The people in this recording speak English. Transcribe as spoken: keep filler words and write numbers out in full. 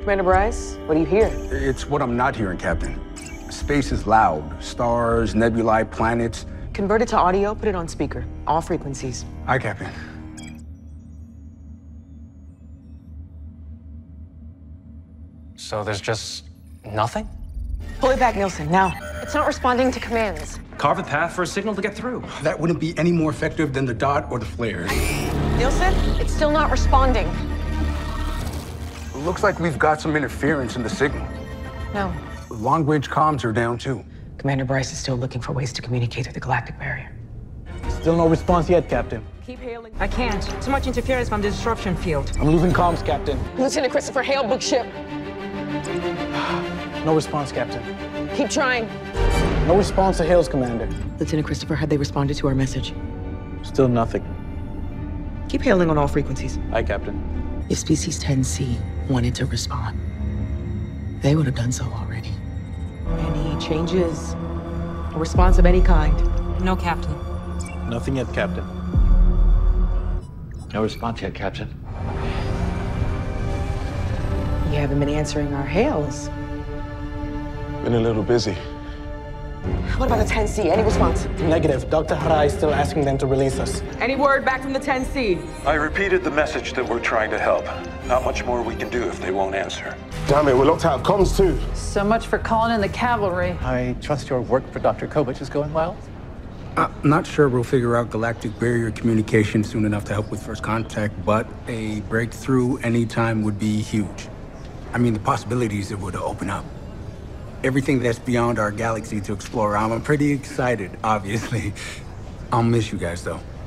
Commander Bryce, what do you hear? It's what I'm not hearing, Captain. Space is loud. Stars, nebulae, planets. Convert it to audio, put it on speaker. All frequencies. Aye, Captain. So there's just nothing? Pull it back, Nielsen, now. It's not responding to commands. Carve a path for a signal to get through. That wouldn't be any more effective than the dot or the flares. Nielsen? It's still not responding. Looks like we've got some interference in the signal. No. Long-range comms are down, too. Commander Bryce is still looking for ways to communicate through the galactic barrier. Still no response yet, Captain. Keep hailing. I can't. Too much interference from the disruption field. I'm losing comms, Captain. Lieutenant Christopher Hale, book ship. No response, Captain. Keep trying. No response to Hale's commander. Lieutenant Christopher, had they responded to our message? Still nothing. Keep hailing on all frequencies. Aye, Captain. If Species ten C wanted to respond, they would have done so already. Any changes? A response of any kind? No, Captain. Nothing yet, Captain. No response yet, Captain. You haven't been answering our hails. Been a little busy. What about the ten C? Any response? Negative. Doctor Harai is still asking them to release us. Any word back from the ten C? I repeated the message that we're trying to help. Not much more we can do if they won't answer. Damn it, we're locked out of comms too. So much for calling in the cavalry. I trust your work for Doctor Kovich is going well. I'm not sure we'll figure out galactic barrier communication soon enough to help with first contact, but a breakthrough anytime would be huge. I mean, the possibilities it would open up. Everything that's beyond our galaxy to explore. I'm pretty excited, obviously. I'll miss you guys, though.